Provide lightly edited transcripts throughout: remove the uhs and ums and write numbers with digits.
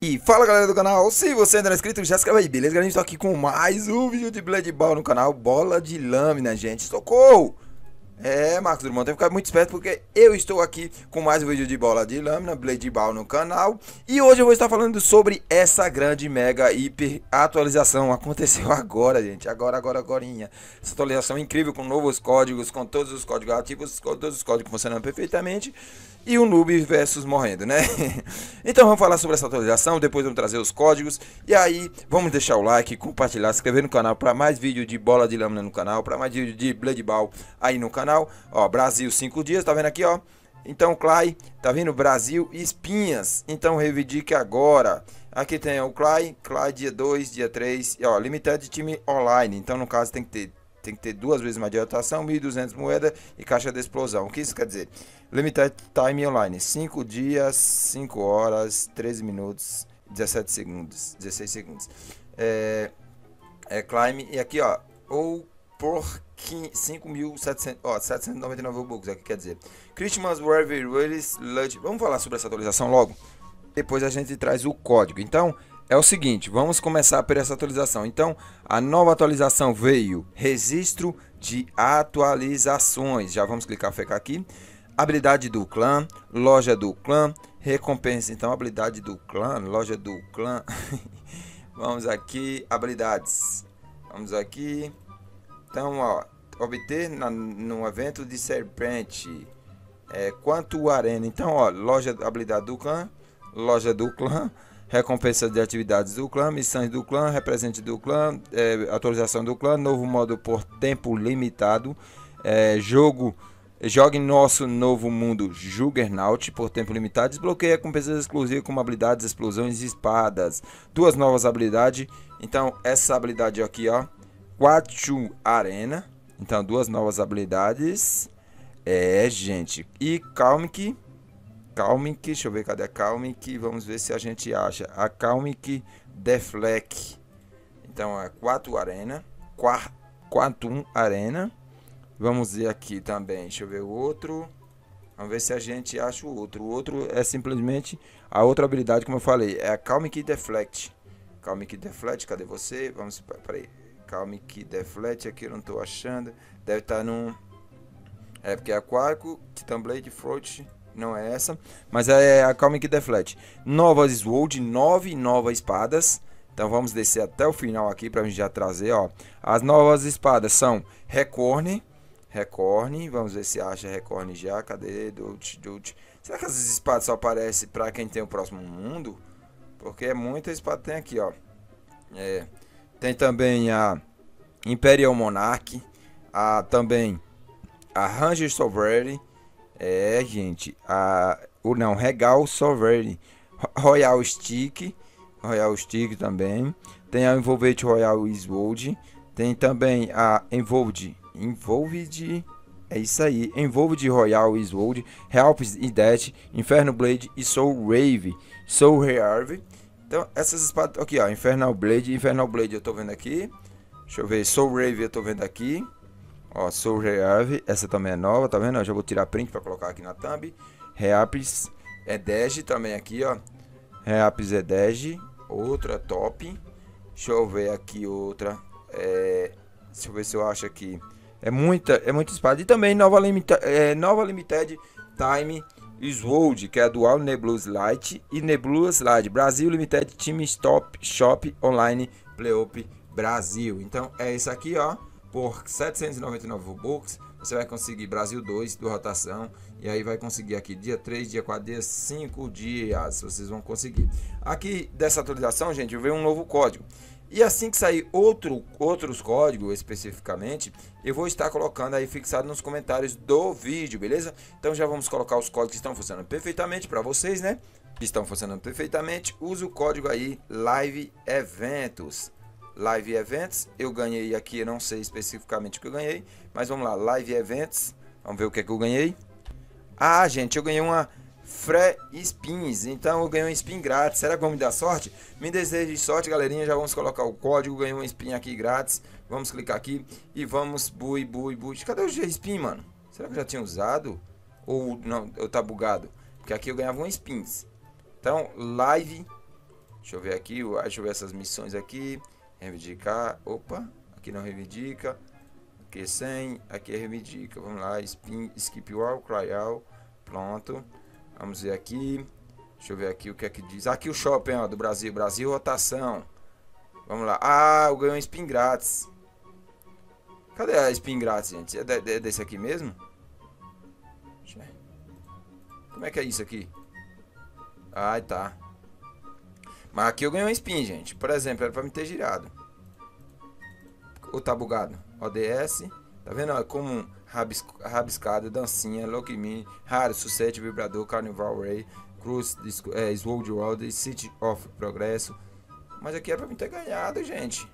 E fala galera do canal, se você ainda não é inscrito, já se inscreve aí, beleza? Galera, a gente tá aqui com mais um vídeo de Blade Ball no canal, bola de lâmina, gente, socorro! Marcos Drummond, tem que ficar muito esperto porque eu estou aqui com mais um vídeo de bola de lâmina, Blade Ball no canal. E hoje eu vou estar falando sobre essa grande, mega, hiper atualização. Aconteceu agora, gente, agorinha. Essa atualização incrível com novos códigos, com todos os códigos ativos, com todos os códigos funcionando perfeitamente. E o noob versus morrendo, né? Então vamos falar sobre essa atualização, depois vamos trazer os códigos. E aí, vamos deixar o like, compartilhar, se inscrever no canal para mais vídeo de bola de lâmina no canal, para mais vídeo de Blade Ball aí no canal. Ó, Brasil 5 dias, tá vendo aqui, ó? Então, Clay, tá vendo? Brasil espinhas. Então, reivindique agora. Aqui tem o Clay dia 2, dia 3, ó, Limited Time Online. Então, no caso, tem que ter 2 vezes mais de rotação, 1.200 moedas e caixa de explosão. O que isso quer dizer? Limited Time Online, 5 dias, 5 horas, 13 minutos, 17 segundos, 16 segundos. Climb, e aqui, ó, ou por 5.799 bucks, aqui quer dizer. Christmas Wave Release Lunch. Vamos falar sobre essa atualização logo? Depois a gente traz o código. Então, é o seguinte, vamos começar por essa atualização. Então, a nova atualização veio, registro de atualizações. Já vamos clicar aqui. Habilidade do clã, loja do clã, recompensa. Então, habilidade do clã, loja do clã. Vamos aqui, habilidades. Vamos aqui. Então, ó, obter no evento de serpente. Quanto arena. Então, ó, loja, habilidade do clã, loja do clã. Recompensa de atividades do clã, missões do clã, represente do clã, atualização do clã, novo modo por tempo limitado, jogue nosso novo mundo Juggernaut por tempo limitado, desbloqueia recompensas exclusivas como habilidades, explosões e espadas, 2 novas habilidades. Então essa habilidade aqui, ó, 4 arena, então 2 novas habilidades, gente, e Calmic, deixa eu ver, cadê a Calmic? Vamos ver se a gente acha. A Calmic Deflect. Então é 4 arena. 4 arena. Vamos ver aqui também. Deixa eu ver o outro. Vamos ver se a gente acha o outro. O outro é simplesmente a outra habilidade, como eu falei. É a Calmic Deflect. Calmic Deflect, cadê você? Vamos, peraí. Calmic Deflect, aqui eu não tô achando. Deve estar num... porque é Aquaco, Titan Blade, Fruit. Não é essa, mas é a Calmic Deflect. Novas Sword, 9 novas espadas. Então vamos descer até o final aqui para a gente já trazer, ó. As novas espadas são Recorne. Vamos ver se acha Recorne já. Cadê? Será que essas espadas só aparecem para quem tem o próximo mundo? Porque é muita espada tem aqui, ó. Tem também a Imperial Monarch. Também a Ranger Sovereign. Gente, Regal Sovereign, Royal Stick também. Tem a Envolved Royal Sword. Tem também a Envolved, é isso aí, Envolved Royal Sword, Helps e Death, Inferno Blade e Soul Rave. Então essas espadas aqui, ó, Infernal Blade eu tô vendo aqui. Deixa eu ver, Soul Rave eu tô vendo aqui. Ó, Soul Reave, essa também é nova, tá vendo? Eu já vou tirar print para colocar aqui na thumb. Reapis Edege também aqui, ó. Reapis Edege, outra top. Deixa eu ver aqui outra. Deixa eu ver se eu acho aqui. É muita espada. E também nova Limited Time Sword, que é a Dual Nebulous Light e Nebulous Light. Brasil Limited Team Stop Shop Online Playoff Brasil. Então é isso aqui, ó. Por 799 Robux, você vai conseguir Brasil 2 do rotação. E aí vai conseguir aqui dia 3, dia 4, dia 5 dias. Vocês vão conseguir. Aqui dessa atualização, gente, veio um novo código. E assim que sair outros códigos especificamente, eu vou estar colocando aí fixado nos comentários do vídeo, beleza? Então já vamos colocar os códigos que estão funcionando perfeitamente para vocês, né? Que estão funcionando perfeitamente. Use o código aí Live Eventos. Live Events, eu ganhei aqui, eu não sei especificamente o que eu ganhei, mas vamos lá, Live Events, vamos ver o que é que eu ganhei. Gente, eu ganhei uma Free Spins, então eu ganhei um spin grátis. Será que vão me dar sorte? Me deseje sorte, galerinha, já vamos colocar o código, ganhei um spin aqui grátis. Vamos clicar aqui e vamos, bui. Cadê o G-Spin, mano? Será que eu já tinha usado? Ou não, eu tá bugado? Porque aqui eu ganhava um spins. Então, live, Deixa eu ver aqui, deixa eu ver essas missões aqui. Reivindicar, opa, aqui não reivindica. Aqui é 100, aqui é reivindica. Vamos lá, skip all, cry all. Pronto. Vamos ver aqui. Deixa eu ver aqui o que é que diz. Aqui o shopping, ó, do Brasil. Brasil, rotação. Vamos lá. Ah, eu ganhei um spin grátis. Cadê a spin grátis, gente? É desse aqui mesmo? Como é que é isso aqui? Ah, tá. Mas aqui eu ganhei um spin, gente. Por exemplo, era pra me ter girado. Ou tá bugado? ODS. Tá vendo? Ó, como rabiscada, dancinha, Loki Mini, raro, sucete, vibrador, Carnival Ray, Cruz, Sword World, City of Progresso. Mas aqui é pra mim ter ganhado, gente.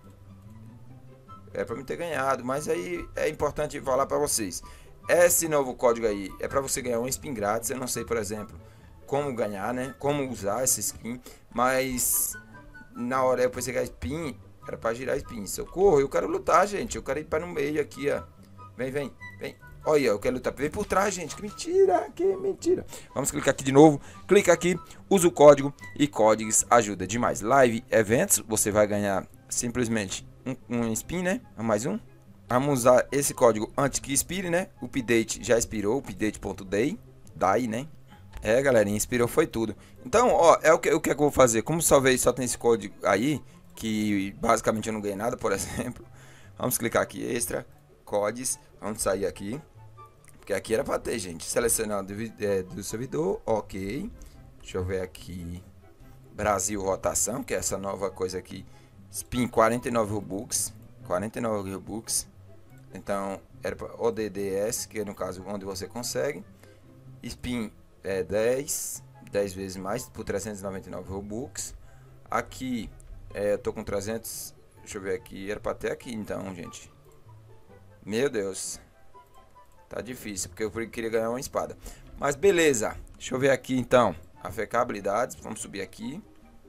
É pra mim ter ganhado. Mas aí é importante falar pra vocês. Esse novo código aí é pra você ganhar um spin grátis. Eu não sei, por exemplo, como ganhar, né? Como usar essa skin. Mas na hora eu pensei que a spin era pra girar spin. Socorro, eu quero lutar, gente. Eu quero ir para no meio aqui, ó. Vem. Olha, eu quero lutar. Vem por trás, gente. Que mentira, que mentira. Vamos clicar aqui de novo. Clica aqui, usa o código. E códigos ajuda demais. Live Eventos, você vai ganhar simplesmente um spin, né? Mais um. Vamos usar esse código antes que expire, né? O update já expirou, update.day. Daí, né? É, galerinha, inspirou foi tudo. Então, ó, o que é que eu vou fazer? Como só tem esse código aí, que basicamente eu não ganhei nada, por exemplo. Vamos clicar aqui, extra, códigos. Vamos sair aqui. Porque aqui era pra ter, gente. Selecionar do servidor, ok. Deixa eu ver aqui. Brasil rotação, que é essa nova coisa aqui. Spin 49 Robux. 49 Robux. Então, era para ODDS, que é no caso onde você consegue. Spin 10 vezes mais por 399 Robux. Aqui eu tô com 300. Deixa eu ver aqui, era para ter aqui então, gente. Meu Deus, tá difícil porque eu queria ganhar uma espada. Mas beleza, deixa eu ver aqui então. AFK habilidades, vamos subir aqui.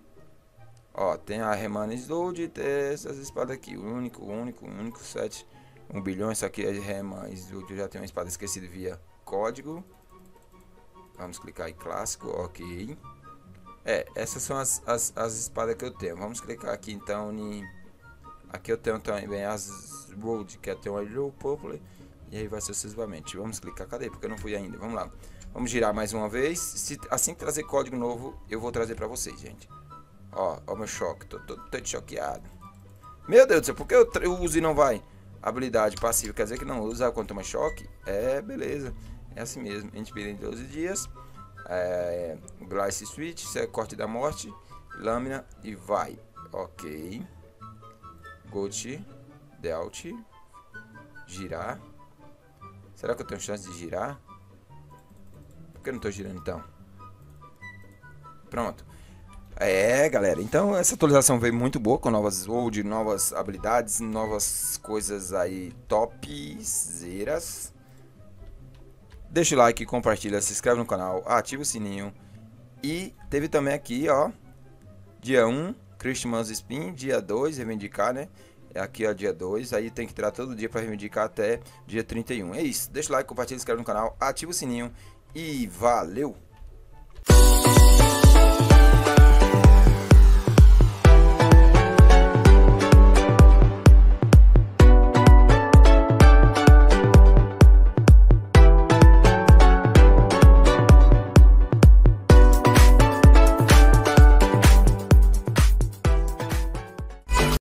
Ó, tem a Remanes Load, tem essas espadas aqui. O único 7 1 bilhão. Isso aqui é Remanes Load. Eu já tenho uma espada esquecida via código. Vamos clicar em clássico, ok. Essas são as espadas que eu tenho. Vamos clicar aqui então em... Aqui eu tenho também as Road, que eu tenho a Low Popular. E aí vai sucessivamente. Vamos clicar, cadê? Porque eu não fui ainda. Vamos lá. Vamos girar mais uma vez. Assim que trazer código novo, eu vou trazer pra vocês, gente. Ó o meu choque. Tô choqueado. Meu Deus do céu, por que eu uso e não vai? Habilidade passiva, quer dizer que não usa quando toma choque? Beleza. É assim mesmo. Inspira em 12 dias. Glace Switch, isso é corte da morte. Lâmina e vai. Ok. Gold. Delt. Girar. Será que eu tenho chance de girar? Por que eu não tô girando então? Pronto. Galera, então essa atualização veio muito boa, com novas World, novas habilidades, novas coisas aí topzeiras. Deixa o like, compartilha, se inscreve no canal, ativa o sininho. E teve também aqui, ó, dia 1, Christmas Spin, dia 2, reivindicar, né? Aqui ó, dia 2, aí tem que tirar todo dia para reivindicar até dia 31. É isso, deixa o like, compartilha, se inscreve no canal, ativa o sininho e valeu!